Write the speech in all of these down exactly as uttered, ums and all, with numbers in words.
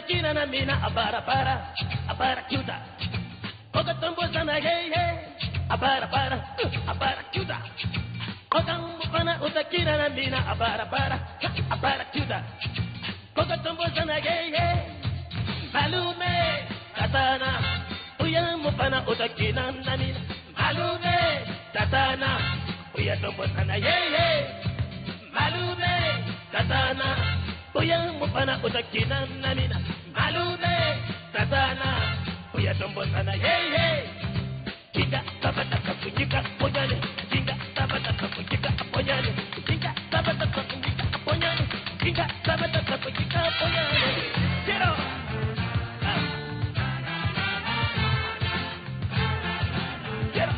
utakina na mina abara para abara kuda Koka tumbo sana hey hey abara para abara kuda Koka mbana utakina na mina abara para abara kuda Koka tumbo sana hey hey malume tatana uya mbana utakina na mina malume tatana uya tumbo sana hey hey malume tatana uya mbana utakina na mina malume tatana uya tumbo sana hey hey Kinga tabata kujika ponyane Kinga tabata kujika ponyane Kinga tabata kujika ponyane Kinga tabata kujika ponyane Kero Kero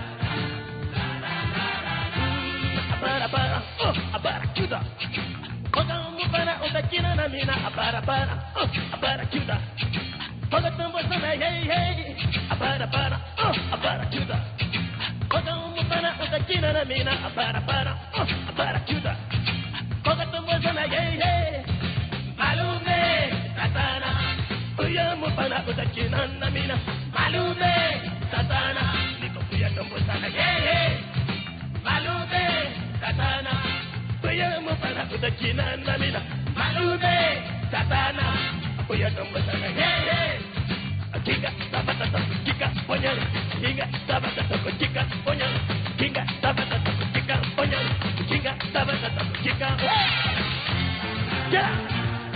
Abara bara oh abara kuda Koka mbana utakina na mina abara bara oh abara kuda Koka tumbo sana hey hey abara bara oh abara kuda Koka mbana utakina na mina abara bara oh abara kuda Koka tumbo sana hey hey malume tatana uya mbana utakina na mina malume tatana niko kuya tumbo sana hey hey malume tatana uya mbana utakina na mina malume tatana uya tumbo sana hey hey Kinga tabata kujika ponyane Kinga tabata kujika ponyane Kinga tabata kujika ponyane Kinga tabata kujika Get up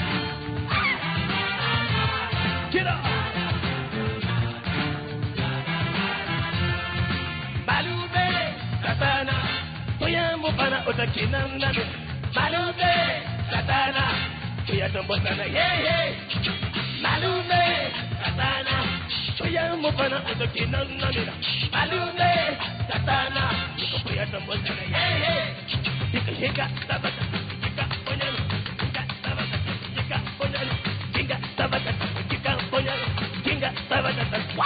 Get up Malume tatana Uya mbana utakina nami Malume tatana Uya tumbo sana hey hey Malume tatana Uya mbana utakina nami Malume tatana Uya tumbo sana hey hey Hika hika tabata kujika ponyane Hika tabata kujika ponyane Kinga tabata kujika ponyane Kinga tabata kujika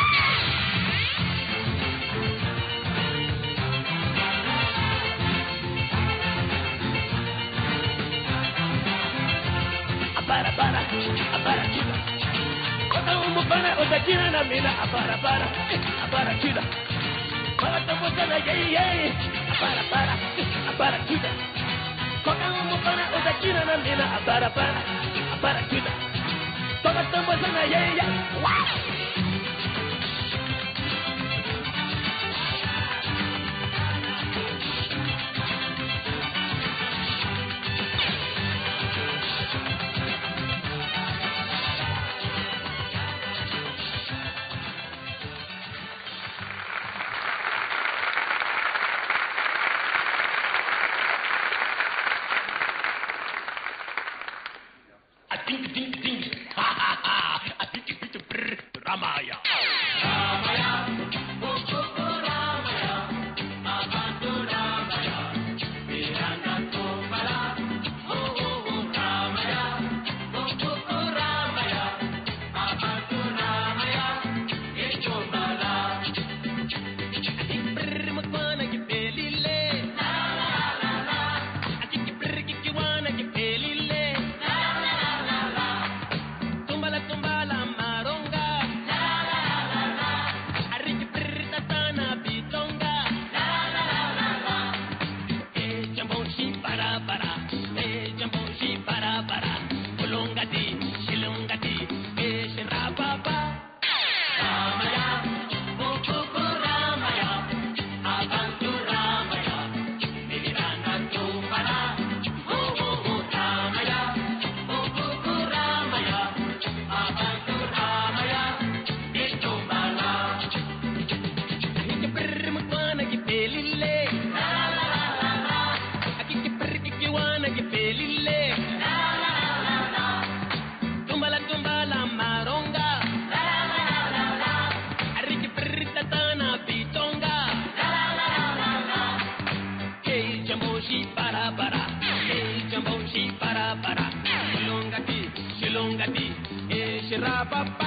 Abara bara, abara kida. Koka mbana utakina na mina abara bara, abara kida. Koka tumbo sana yey yey, abara bara, abara kida. Koka mbana utakina na mina abara bara, abara kida. Koka tumbo sana yey yey. Ding ding ding, ha ha ha, a ding ding ding, brr, Ramaya. Ramaya, oh oh oh Ramaya, Abantu Ramaya, Virana Tomala, oh oh oh Ramaya, oh oh oh Ramaya, Abantu Ramaya, Echomala. A ding brr mukwana ki pelile, la la la la, a ding brr ki kiwana ki pelile. Ramaya,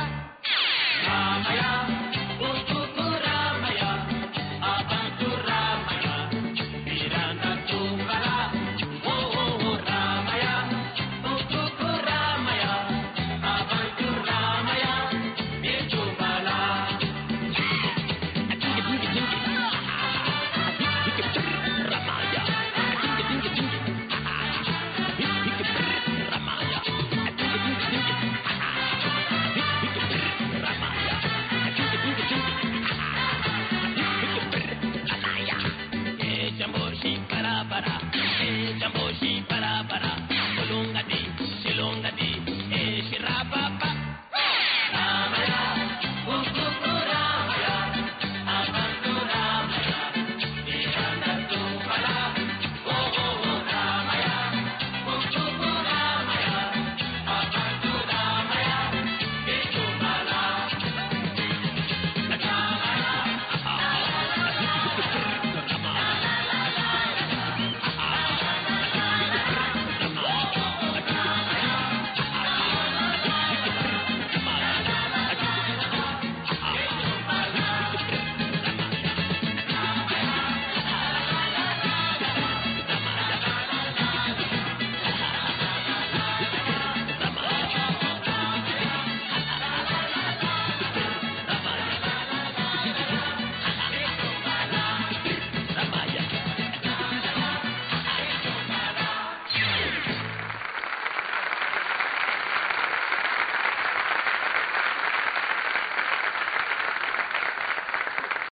Utuku Ramaya, Abantu Ramaya, Virana Tumbala, oh oh Ramaya, Utuku Ramaya, Abantu Ramaya. para.